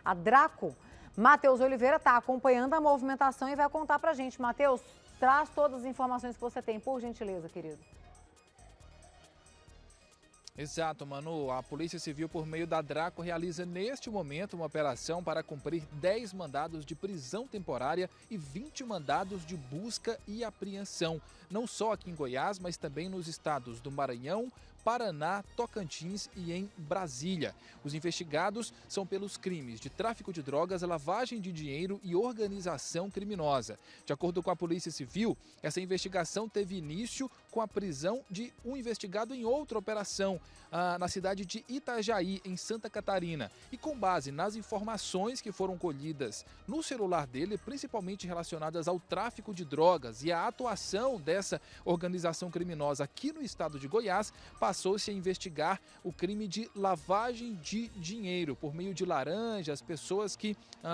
a Draco. Matheus Oliveira está acompanhando a movimentação e vai contar pra gente. Matheus, traz todas as informações que você tem, por gentileza, querido. Exato, Manu. A Polícia Civil, por meio da Draco, realiza neste momento uma operação para cumprir 10 mandados de prisão temporária e 20 mandados de busca e apreensão. Não só aqui em Goiás, mas também nos estados do Maranhão, Paraná, Tocantins e em Brasília. Os investigados são pelos crimes de tráfico de drogas, lavagem de dinheiro e organização criminosa. De acordo com a Polícia Civil, essa investigação teve início com a prisão de um investigado em outra operação, na cidade de Itajaí, em Santa Catarina. E com base nas informações que foram colhidas no celular dele, principalmente relacionadas ao tráfico de drogas e à atuação dessa organização criminosa aqui no estado de Goiás, passou-se a investigar o crime de lavagem de dinheiro por meio de laranjas, pessoas que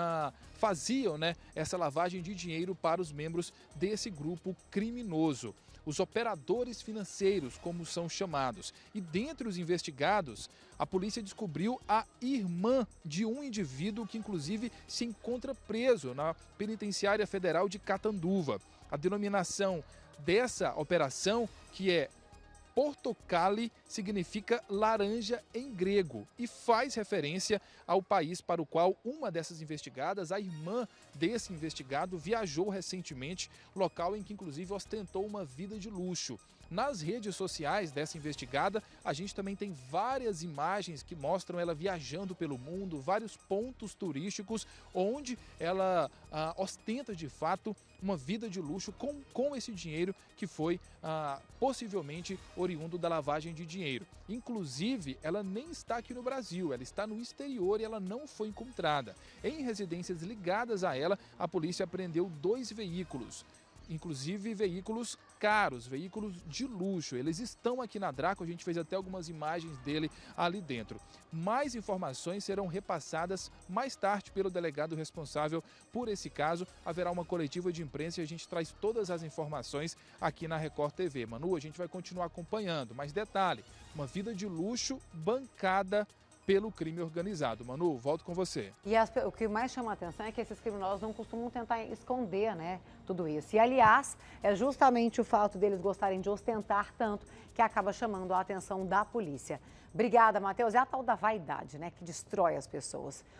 faziam, essa lavagem de dinheiro para os membros desse grupo criminoso. Os operadores financeiros, como são chamados. E dentre os investigados, a polícia descobriu a irmã de um indivíduo que inclusive se encontra preso na Penitenciária Federal de Catanduva. A denominação dessa operação, que é Portocali, significa laranja em grego e faz referência ao país para o qual uma dessas investigadas, a irmã desse investigado, viajou recentemente, local em que inclusive ostentou uma vida de luxo. Nas redes sociais dessa investigada, a gente também tem várias imagens que mostram ela viajando pelo mundo, vários pontos turísticos onde ela ostenta de fato uma vida de luxo com esse dinheiro que foi possivelmente oriundo da lavagem de dinheiro. Inclusive, ela nem está aqui no Brasil, ela está no exterior e ela não foi encontrada. Em residências ligadas a ela, a polícia apreendeu 2 veículos. Inclusive veículos caros, veículos de luxo. Eles estão aqui na Draco, a gente fez até algumas imagens dele ali dentro. Mais informações serão repassadas mais tarde pelo delegado responsável por esse caso. Haverá uma coletiva de imprensa e a gente traz todas as informações aqui na Record TV. Manu, a gente vai continuar acompanhando, mas detalhe, uma vida de luxo bancada pelo crime organizado. Manu, volto com você. E o que mais chama a atenção é que esses criminosos não costumam tentar esconder, tudo isso. E, aliás, é justamente o fato deles gostarem de ostentar tanto que acaba chamando a atenção da polícia. Obrigada, Matheus. É a tal da vaidade, que destrói as pessoas.